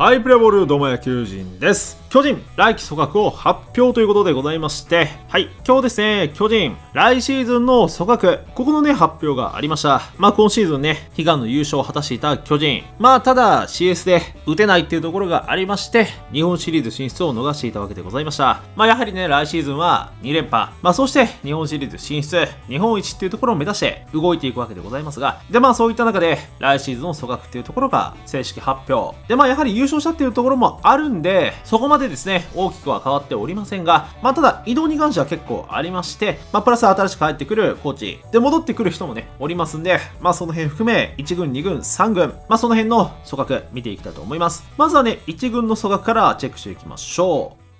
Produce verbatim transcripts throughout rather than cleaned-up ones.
ハイプレボールどうも野球人です。巨人、来季組閣を発表ということでございまして、はい、今日ですね、巨人、来シーズンの組閣、ここのね、発表がありました。まあ今シーズンね、悲願の優勝を果たしていた巨人、まあただ シーエス で打てないっていうところがありまして、日本シリーズ進出を逃していたわけでございました。まあやはりね、来シーズンはに連覇、まあそして日本シリーズ進出、日本一っていうところを目指して動いていくわけでございますが、でまあそういった中で、来シーズンの組閣っていうところが正式発表。でまあやはり優勝したっていうところもあるんで、そこまでですね、大きくは変わっておりませんが、まあただ移動に関しては結構ありまして、まあプラス新しく帰ってくるコーチ、で戻ってくる人もね、おりますんで、まあその辺含めいち軍、に軍、さん軍、まあその辺の組閣見ていきたいと思います。まずはね、いち軍の組閣からチェックしていきましょう。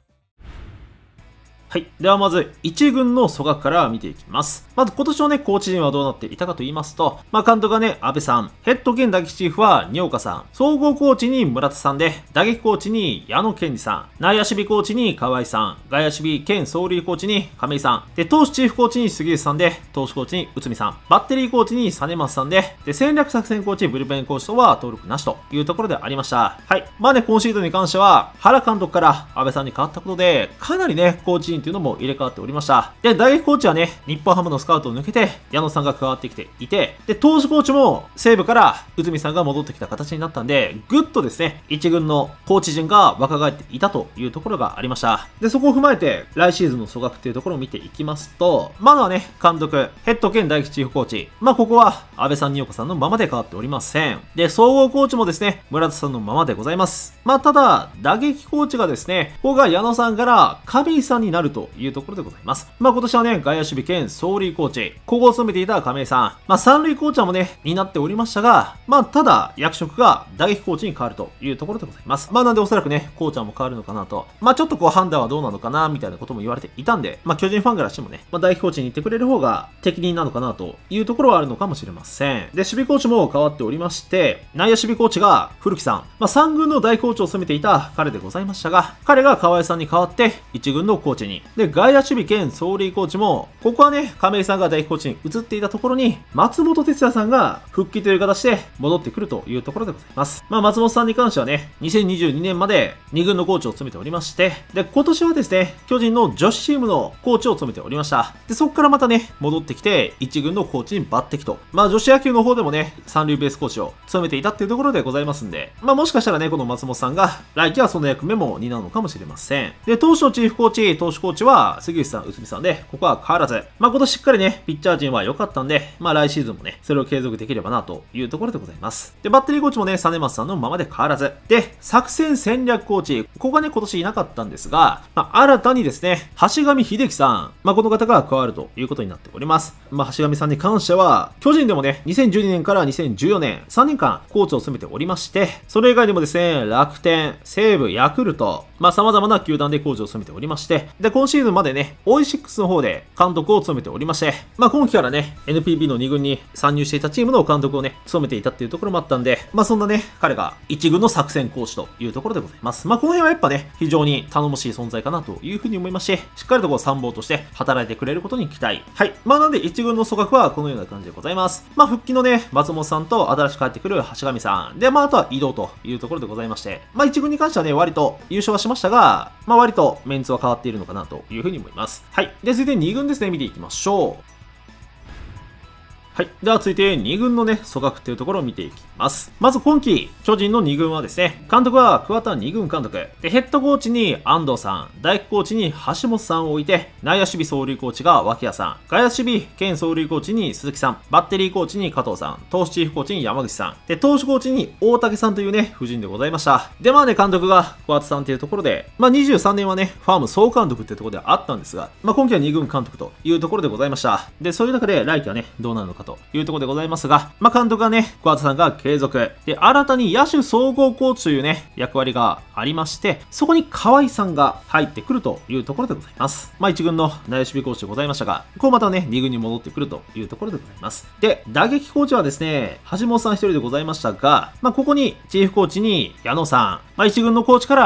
はい。ではまず、いち軍の組閣から見ていきます。まず今年のね、コーチ陣はどうなっていたかと言いますと、まあ監督がね、安倍さん、ヘッド兼打撃チーフは二岡さん、総合コーチに村田さんで、打撃コーチに矢野健二さん、内野守備コーチに河合さん、外野守備兼走塁コーチに亀井さん、で、投手チーフコーチに杉内さんで、投手コーチに内海さん、バッテリーコーチに実松さんで、で、戦略作戦コーチ、ブルペンコーチとは登録なしというところでありました。はい。まあね、今シーズンに関しては、原監督から安倍さんに変わったことで、かなりね、コーチ陣っていうのも入れ替わっておりました。で、打撃コーチはね、日本ハムのスカウトを抜けて、矢野さんが加わってきていて、で、投手コーチも西武から内海さんが戻ってきた形になったんで、ぐっとですね、一軍のコーチ陣が若返っていたというところがありました。で、そこを踏まえて、来シーズンの組閣っていうところを見ていきますと、まずはね、監督、ヘッド兼打撃チーフコーチ。まあ、ここは安倍さん、二岡さんのままで変わっておりません。で、総合コーチもですね、村田さんのままでございます。まあ、ただ、打撃コーチがですね、ここが矢野さんから亀井さんになるというところでございます。まあ今年はね、外野守備兼走塁コーチ、ここを務めていた亀井さん、まあ三塁コーチャーもね、になっておりましたが、まあただ役職が打撃コーチに変わるというところでございます。まあなんでおそらくね、コーチャーも変わるのかなと、まあちょっとこう判断はどうなのかな、みたいなことも言われていたんで、まあ巨人ファンからしてもね、まあ打撃コーチに行ってくれる方が適任なのかなというところはあるのかもしれません。で、守備コーチも変わっておりまして、内野守備コーチが古木さん、まあ三軍の大コーチを務めていた彼でございましたが、彼が河合さんに代わって一軍のコーチに、で、外野守備兼走塁コーチも、ここはね、亀井さんが打撃コーチに移っていたところに、松本哲也さんが復帰という形で戻ってくるというところでございます。まあ、松本さんに関してはね、にせんにじゅうにねんまでに軍のコーチを務めておりまして、で、今年はですね、巨人の女子チームのコーチを務めておりました。で、そこからまたね、戻ってきて、いち軍のコーチに抜擢と。まあ、女子野球の方でもね、三塁ベースコーチを務めていたっていうところでございますんで、まあ、もしかしたらね、この松本さんが、来季はその役目も担うのかもしれません。で、投手のチーフコーチ、投手コーチは、杉内さん、内海さんで、ここは変わらず、まあ今年しっかりね、ピッチャー陣は良かったんで、まあ来シーズンもね、それを継続できればなというところでございます。で、バッテリーコーチもね、実松さんのままで変わらず。で、作戦戦略コーチ、ここがね、今年いなかったんですが、まあ新たにですね、橋上秀樹さん、まあこの方が加わるということになっております。まあ橋上さんに関しては、巨人でもね、にせんじゅうにねんからにせんじゅうよねん、さんねんかんコーチを務めておりまして、それ以外にもですね、楽天、西武、ヤクルト、まあ様々な球団でコーチを務めておりまして、で、今シーズンまでね、オーイーシックス の方で監督を務めておりまして、まあ今期からね、エヌピービー のに軍に参入していたチームの監督をね、務めていたっていうところもあったんで、まあそんなね、彼がいち軍の作戦コーチというところでございます。まあこの辺はやっぱね、非常に頼もしい存在かなというふうに思いまして、しっかりとこう参謀として働いてくれることに期待。はい。まあなんでいち軍の組閣はこのような感じでございます。まあ復帰のね、松本さんと新しく帰ってくる橋上さん。で、まああとは移動というところでございまして、まあいち軍に関してはね、割と優勝はしましたが、まあ割とメンツは変わっているのかなというふうに思います。はい。で、続いてに軍ですね、見ていきましょう。はい。では続いてに軍のね、組閣っていうところを見ていきます。まず今季、巨人のに軍はですね、監督は桑田に軍監督。で、ヘッドコーチに安藤さん、大工コーチに橋本さんを置いて、内野守備走塁コーチが脇谷さん、外野守備兼走塁コーチに鈴木さん、バッテリーコーチに加藤さん、投手チーフコーチに山口さん、で、投手コーチに大竹さんというね、布陣でございました。で、まあね、監督が桑田さんっていうところで、まあにじゅうさんねんはね、ファーム総監督っていうところであったんですが、まあ今季はに軍監督というところでございました。で、そういう中で来季はね、どうなるのかというところでございますが、まあ、監督がね、桑田さんが継続。で、新たに野手総合コーチというね、役割がありまして、そこに河合さんが入ってくるというところでございます。まあ、いち軍の内野守備コーチでございましたが、こうまたね、に軍に戻ってくるというところでございます。で、打撃コーチはですね、橋本さん一人でございましたが、まあ、ここにチーフコーチに矢野さん、まあ、いち軍のコーチから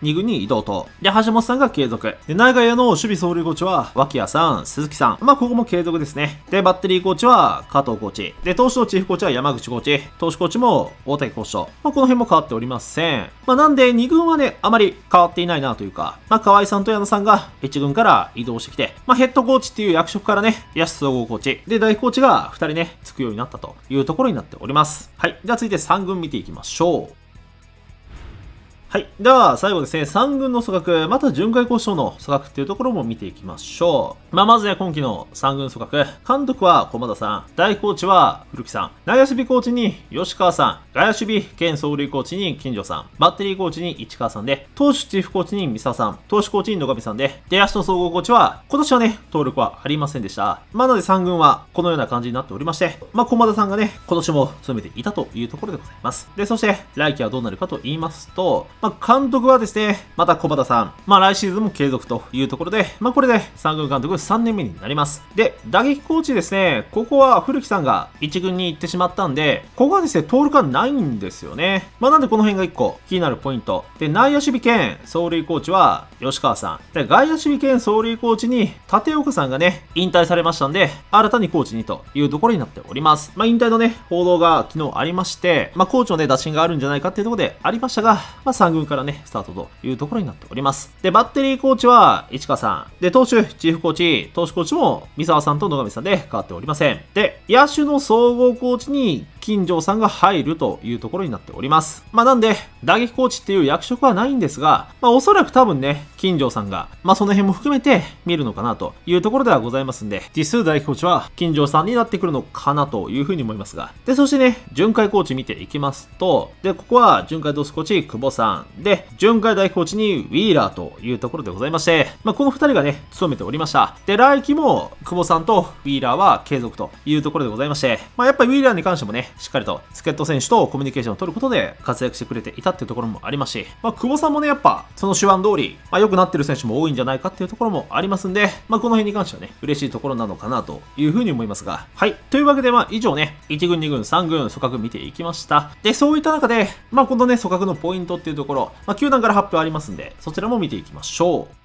に軍に移動と。で、橋本さんが継続。で、内外野の守備走塁コーチは、脇谷さん、鈴木さん。まあ、ここも継続ですね。で、バッテリーコーチは、加藤コーチ。で、投手のチーフコーチは山口コーチ。投手コーチも、大竹コーチと。まあ、この辺も変わっておりません。まあ、なんで、に軍はね、あまり変わっていないなというか、まあ、河合さんと矢野さんが、いち軍から移動してきて、まあ、ヘッドコーチっていう役職からね、野手総合コーチ。で、大コーチがふたりね、つくようになったというところになっております。はい。では続いてさん軍見ていきましょう。はい。では、最後ですね、さん軍の組閣、また巡回交渉の組閣っていうところも見ていきましょう。まあ、まずね、今期のさん軍組閣、監督は駒田さん、大コーチは古木さん、内野守備コーチに吉川さん、外野守備兼走塁コーチに金城さん、バッテリーコーチに市川さんで、投手チーフコーチに三沢さん、投手コーチに野上さんで、出足の総合コーチは、今年はね、登録はありませんでした。まあ、なのでさん軍はこのような感じになっておりまして、まあ、駒田さんがね、今年も務めていたというところでございます。で、そして、来季はどうなるかと言いますと、まあ、監督はですね、また駒田さん。まあ来シーズンも継続というところで、まあこれでさん軍監督さんねんめになります。で、打撃コーチですね、ここは古木さんがいち軍に行ってしまったんで、ここはですね、登録はないんですよね。まあなんでこの辺がいっこ気になるポイント。で、内野守備兼走塁コーチは吉川さん。で、外野守備兼走塁コーチに立岡さんがね、引退されましたんで、新たにコーチにというところになっております。まあ引退のね、報道が昨日ありまして、まあコーチのね、打診があるんじゃないかっていうところでありましたが、まあさん軍からね、スタートというところになっております。で、バッテリーコーチは市川さん。で、投手、チーフコーチ、投手コーチも三沢さんと野上さんで変わっておりません。で、野手の総合コーチに金城さんが入るというところになっております。まあなんで、打撃コーチっていう役職はないんですが、まあおそらく多分ね、金城さんが、まあその辺も含めて見るのかなというところではございますんで、実数打撃コーチは金城さんになってくるのかなというふうに思いますが。で、そしてね、巡回コーチ見ていきますと、で、ここは巡回投手コーチ久保さん。で、巡回打撃コーチにウィーラーというところでございまして、まあこのふたりがね、務めておりました。で、来季も久保さんとウィーラーは継続というところでございまして、まあやっぱりウィーラーに関してもね、しっかりと助っ人選手とコミュニケーションを取ることで活躍してくれていたっていうところもありますし、まあ久保さんもね、やっぱその手腕通り、まあ良くなってる選手も多いんじゃないかっていうところもありますんで、まあこの辺に関してはね、嬉しいところなのかなというふうに思いますが、はい。というわけで、まあ以上ね、いち軍、に軍、さん軍、組閣見ていきました。で、そういった中で、まあこのね、組閣のポイントっていうところ、まあ球団から発表ありますんで、そちらも見ていきましょう。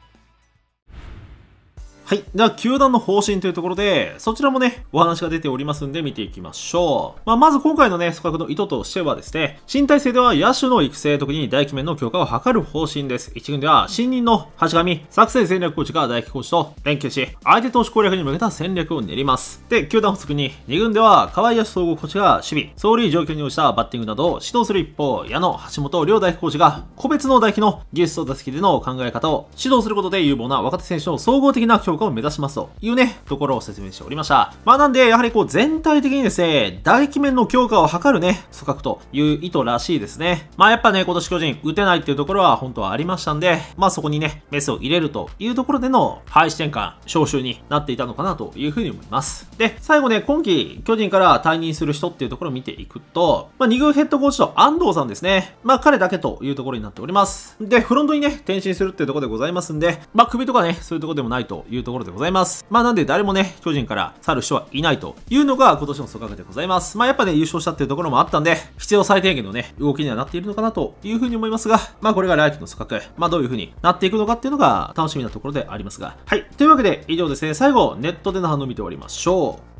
はい。では、球団の方針というところで、そちらもね、お話が出ておりますんで見ていきましょう。まあ、まず今回のね、組閣の意図としてはですね、新体制では野手の育成、特に大機面の強化を図る方針です。いち軍では、新任の橋上、作成戦略コーチが大輝コーチと連携し、相手投手攻略に向けた戦略を練ります。で、球団補足に、に軍では、河合野手総合コーチが守備、走塁状況に応じたバッティングなどを指導する一方、矢野、橋本、両大輝コーチが、個別の大輝の技術と打席での考え方を指導することで有望な若手選手の総合的な強化を目指しますというね、ところを説明しておりました。まあなんで、やはりこう全体的にですね、打撃面の強化を図るね、組閣という意図らしいですね。まあやっぱね、今年巨人打てないっていうところは本当はありましたんで、まあそこにね、メスを入れるというところでの配置転換、招集になっていたのかなというふうに思います。で、最後ね、今季巨人から退任する人っていうところを見ていくと、まあに軍ヘッドコーチと安藤さんですね。まあ彼だけというところになっております。で、フロントにね、転身するっていうところでございますんで、まあ首とかね、そういうところでもないというところでございます。まあなんで誰もね、巨人から去る人はいないというのが今年の組閣でございます。まあやっぱね、優勝したっていうところもあったんで、必要最低限のね、動きにはなっているのかなというふうに思いますが、まあこれが来季の組閣、まあどういうふうになっていくのかっていうのが楽しみなところでありますが。はい。というわけで以上ですね、最後、ネットでの反応を見ておりましょう。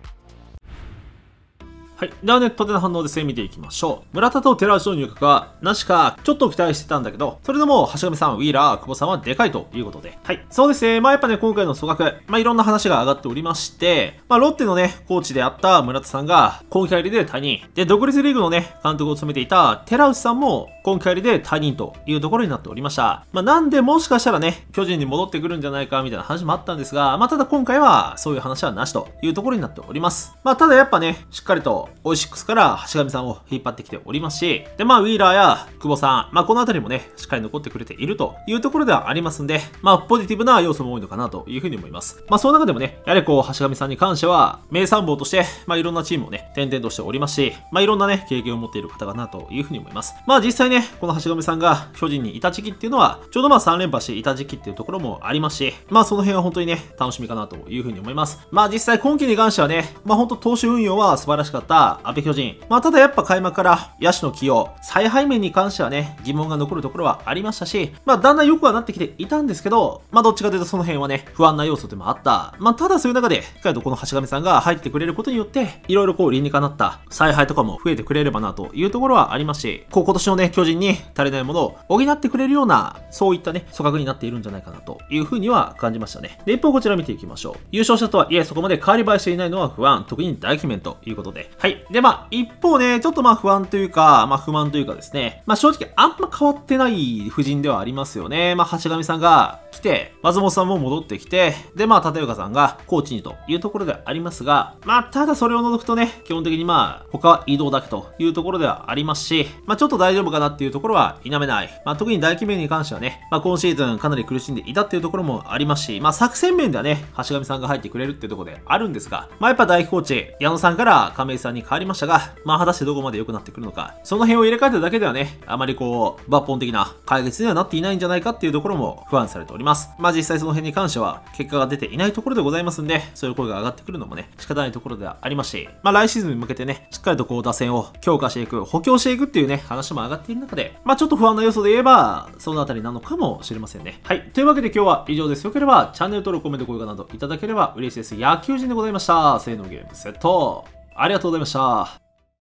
はい。ではネットでの反応ですね、見ていきましょう。村田と寺内の入閣は、なしか、ちょっと期待してたんだけど、それでも、橋上さん、ウィーラー、久保さんはでかいということで。はい。そうですね。まあやっぱね、今回の組閣、まあいろんな話が上がっておりまして、まあロッテのね、コーチであった村田さんが、今季入りで退任。で、独立リーグのね、監督を務めていた寺内さんも、今季入りで退任というところになっておりました。まあなんで、もしかしたらね、巨人に戻ってくるんじゃないか、みたいな話もあったんですが、まあただ今回は、そういう話はなしというところになっております。まあただやっぱね、しっかりと、オイシックスから橋上さんを引っ張ってきておりますし、で、まあ、ウィーラーや久保さん、まあ、このあたりもね、しっかり残ってくれているというところではありますんで、まあ、ポジティブな要素も多いのかなというふうに思います。まあ、その中でもね、やはりこう、橋上さんに関しては、名参謀として、まあ、いろんなチームをね、転々としておりますし、まあ、いろんなね、経験を持っている方かなというふうに思います。まあ、実際ね、 ね、この橋上さんが巨人にいた時期っていうのは、ちょうどまあさん連覇していた時期っていうところもありますし、まあその辺は本当にね、楽しみかなというふうに思います。まあ実際今季に関してはね、まあ本当投手運用は素晴らしかった阿部巨人。まあただやっぱ開幕から野手の起用、采配面に関してはね、疑問が残るところはありましたし、まあだんだん良くはなってきていたんですけど、まあどっちかというとその辺はね、不安な要素でもあった。まあただそういう中で、しっかりとこの橋上さんが入ってくれることによって、いろいろこう理にかなった采配とかも増えてくれればなというところはありますし、こう今年のね、巨人に足りないものを補ってくれるような、そういったね、組閣になっているんじゃないかなというふうには感じましたね。で、一方こちら見ていきましょう。優勝したとはいえ、そこまで変わり映えしていないのは不安、特に大記面ということで。はい。で、まあ、一方ね、ちょっとまあ不安というか、まあ不満というかですね、まあ正直あんま変わってない布陣ではありますよね。まあ橋上さんが来て、松本さんも戻ってきて、で、まあ立岡さんがコーチにというところでありますが、まあただそれを除くとね、基本的にまあ他は移動だけというところではありますし、まあちょっと大丈夫かなっていうところは否めない。まあ特に大記面に関してはね、まあ今シーズンかなり苦しんでいたっていうところもありますし、まあ作戦面ではね、橋上さんが入ってくれるっていうところであるんですが、まあやっぱ大コーチ、矢野さんから亀井さんに変わりましたが、まあ果たしてどこまで良くなってくるのか、その辺を入れ替えただけではね、あまりこう、抜本的な解決にはなっていないんじゃないかっていうところも不安されております。まあ実際その辺に関しては、結果が出ていないところでございますんで、そういう声が上がってくるのもね、仕方ないところではありますし、まあ来シーズンに向けてね、しっかりとこう打線を強化していく、補強していくっていうね、話も上がっている中で、まあちょっと不安な要素で言えば、そのあたりなのかもしれませんね。はい。というわけで今日は以上です。よければ、チャンネル登録、コメント、高評価などいただければ嬉しいです。野球人でございました。せーのゲームセット。ありがとうございました。